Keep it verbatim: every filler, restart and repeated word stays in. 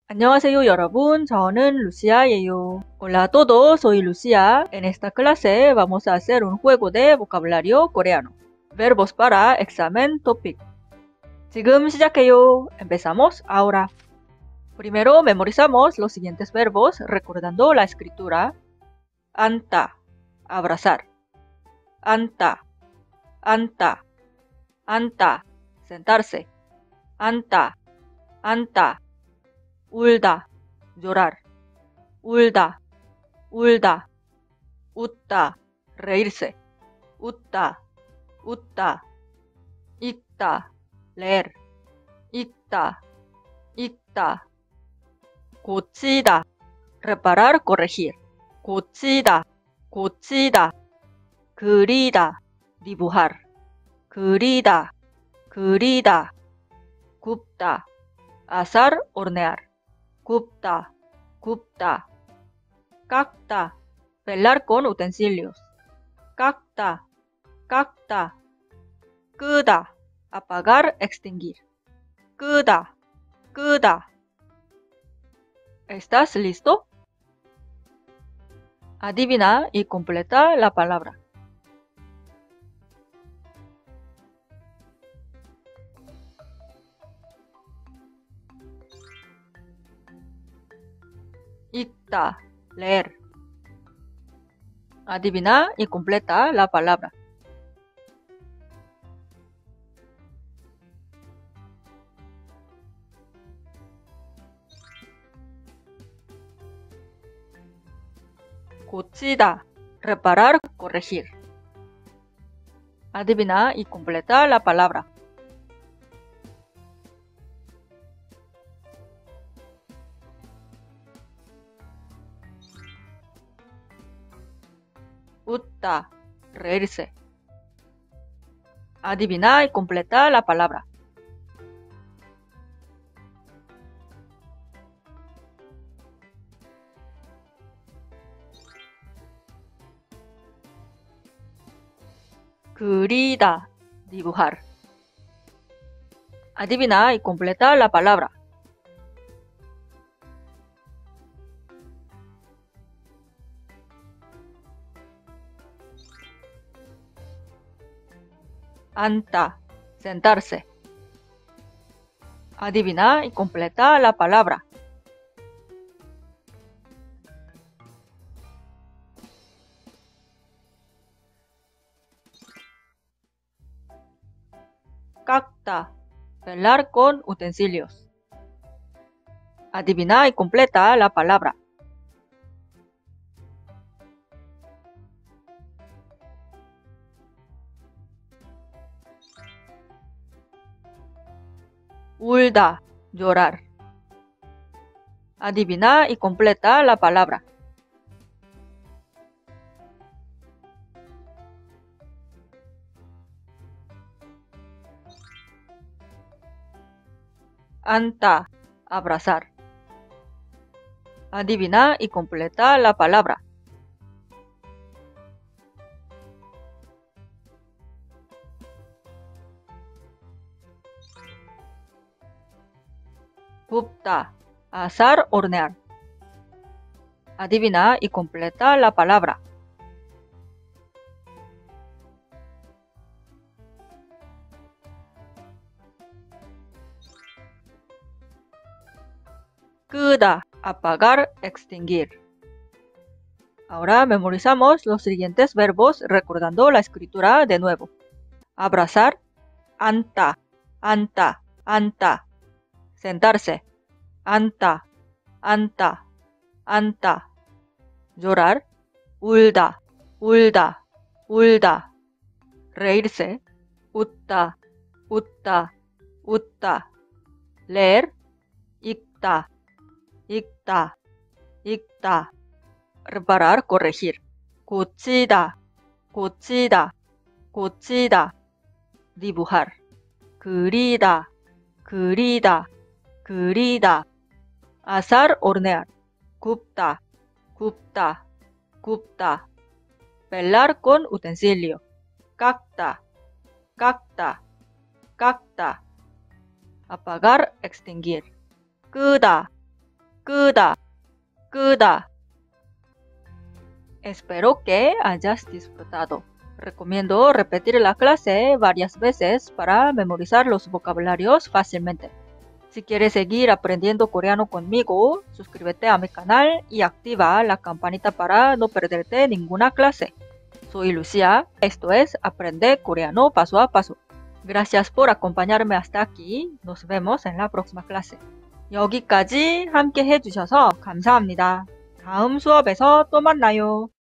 안녕하세요 여러분, 저는 Lucia예요. Hola a todos, soy Lucia. En esta clase vamos a hacer un juego de vocabulario coreano. Verbos para examen topic. 지금 시작해요. Empezamos ahora. Primero memorizamos los siguientes verbos recordando la escritura. Anta, abrazar. Anta, anta, anta, sentarse. Anta, anta. 울다, llorar. 울다, 울다. 웃다, reírse. 웃다, 웃다. 읽다, leer. 읽다, 읽다. 고치다, reparar, corregir. 고치다, 고치다. 그리다, dibujar. 그리다, 그리다. 굽다, asar, hornear. 굽다, 굽다. 깎다, pelar con utensilios. 깎다, 깎다. 끄다, apagar, extinguir. 끄다, 끄다. ¿Estás listo? Adivina y completa la palabra. 읽다, leer. Adivina y completa la palabra. 고치다, reparar, corregir. Adivina y completa la palabra. 웃다, reírse. Adivina y completa la palabra. 그리다, dibujar. Adivina y completa la palabra. Anta, sentarse. Adivina y completa la palabra. 깎다, pelar con utensilios. Adivina y completa la palabra. 울다, llorar. Adivina y completa la palabra. Anta, abrazar. Adivina y completa la palabra. 굽다, asar, hornear. Adivina y completa la palabra. 끄다, apagar, extinguir. Ahora memorizamos los siguientes verbos recordando la escritura de nuevo. Abrazar, anta, anta, anta. Sentarse, anta, anta, anta. Llorar, 울다, 울다, 울다. Reírse, 웃다, 웃다, 웃다. Leer, 읽다, 읽다, 읽다. Reparar, corregir. 고치다, 고치다, 고치다. Dibujar. 그리다, 그리다, 그리다. Asar, hornear. 굽다, 굽다, 굽다. Pelar con utensilio. 깎다, 깎다, 깎다. Apagar, extinguir. 끄다, 끄다, 끄다. Espero que hayas disfrutado. Recomiendo repetir la clase varias veces para memorizar los vocabularios fácilmente. Si quieres seguir aprendiendo coreano conmigo, suscríbete a mi canal y activa la campanita para no perderte ninguna clase. Soy Lucía, esto es Aprende Coreano Paso a Paso. Gracias por acompañarme hasta aquí. Nos vemos en la próxima clase. 여기까지 함께 해주셔서 감사합니다. 다음 수업에서 또 만나요.